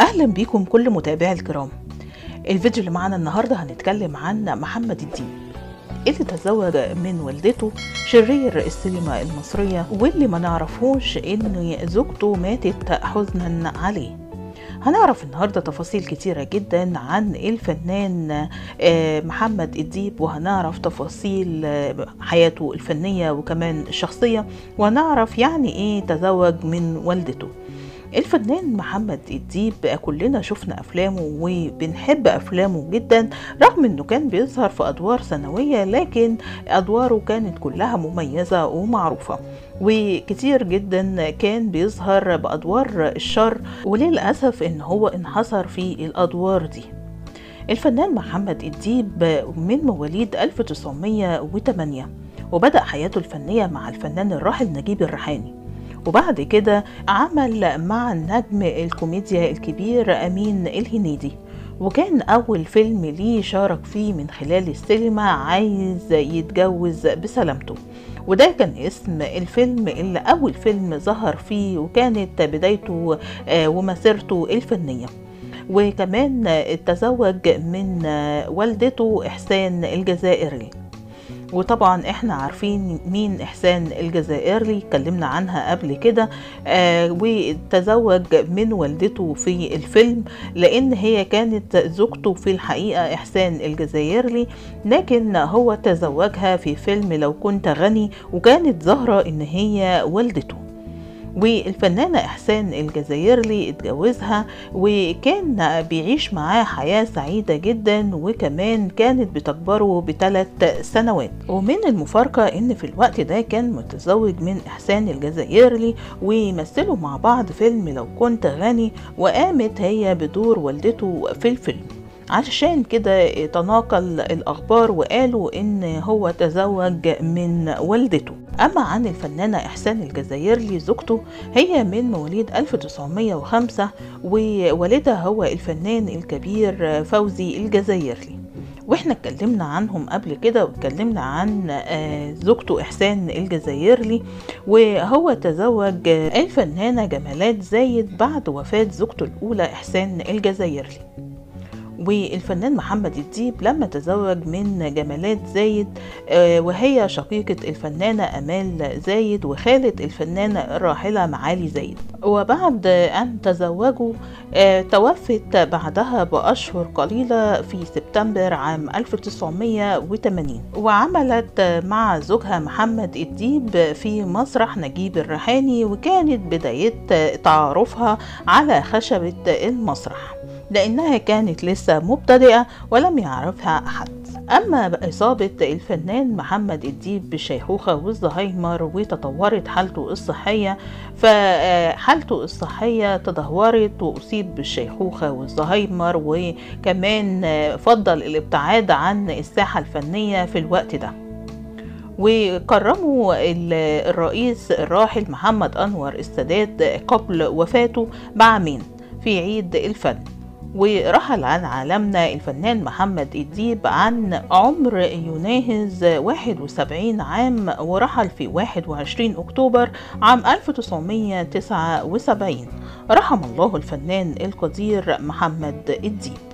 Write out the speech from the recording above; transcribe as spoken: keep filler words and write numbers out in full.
اهلا بيكم كل متابعي الكرام. الفيديو اللي معنا النهارده هنتكلم عن محمد الديب اللي تزوج من والدته شرير السينما المصرية، واللي ما نعرفوش ان زوجته ماتت حزنا عليه. هنعرف النهاردة تفاصيل كتيرة جدا عن الفنان محمد الديب، وهنعرف تفاصيل حياته الفنية وكمان الشخصية، وهنعرف يعني ايه تزوج من والدته. الفنان محمد الديب كلنا شفنا افلامه وبنحب افلامه جدا، رغم انه كان بيظهر في ادوار ثانوية، لكن ادواره كانت كلها مميزة ومعروفة، وكتير جدا كان بيظهر بادوار الشر، وللاسف ان هو انحصر في الادوار دي. الفنان محمد الديب من مواليد ألف وتسعمية وتمانية، وبدأ حياته الفنية مع الفنان الراحل نجيب الريحاني، وبعد كده عمل مع النجم الكوميديا الكبير أمين الهنيدي، وكان أول فيلم ليه شارك فيه من خلال السينما عايز يتجوز بسلامته، وده كان اسم الفيلم اللي أول فيلم ظهر فيه، وكانت بدايته ومسيرته الفنية. وكمان تزوج من والدته إحسان الجزائري، وطبعا احنا عارفين مين إحسان الجزائري، اتكلمنا عنها قبل كده. آه وتزوج من والدته في الفيلم، لان هي كانت زوجته في الحقيقة إحسان الجزائري، لكن هو تزوجها في فيلم لو كنت غني، وكانت ظاهرة ان هي والدته. والفنانة إحسان الجزائري اتجوزها، وكان بيعيش معاه حياة سعيدة جدا، وكمان كانت بتكبره بثلاث سنوات. ومن المفارقة ان في الوقت ده كان متزوج من إحسان الجزائري، ويمثلوا مع بعض فيلم لو كنت غني، وقامت هي بدور والدته في الفيلم. علشان كده تناقل الأخبار وقالوا إن هو تزوج من والدته. أما عن الفنانة إحسان الجزائري زوجته، هي من مواليد ألف وتسعمية وخمسة، ووالدها هو الفنان الكبير فوزي الجزائري، واحنا اتكلمنا عنهم قبل كده، واتكلمنا عن زوجته إحسان الجزائري. وهو تزوج الفنانة جمالات زايد بعد وفاة زوجته الأولى إحسان الجزائري. والفنان محمد الديب لما تزوج من جمالات زايد، وهي شقيقة الفنانة أمال زايد وخالة الفنانة الراحلة معالي زايد. وبعد أن تزوجوا توفت بعدها بأشهر قليلة في سبتمبر عام ألف وتسعمية وتمانين، وعملت مع زوجها محمد الديب في مسرح نجيب الريحاني، وكانت بداية تعارفها على خشبة المسرح، لأنها كانت لسه مبتدئة ولم يعرفها أحد. أما إصابة الفنان محمد الديب بالشيخوخة والزهايمر وتطورت حالته الصحية، فحالته الصحية تدهورت وأصيب بالشيخوخة والزهايمر، وكمان فضل الابتعاد عن الساحة الفنية في الوقت ده. وكرموا الرئيس الراحل محمد أنور السادات قبل وفاته بعامين في عيد الفن. ورحل عن عالمنا الفنان محمد الديب عن عمر يناهز واحد وسبعين عام، ورحل في واحد وعشرين أكتوبر عام ألف وتسعمية وتسعة وسبعين. رحم الله الفنان القدير محمد الديب.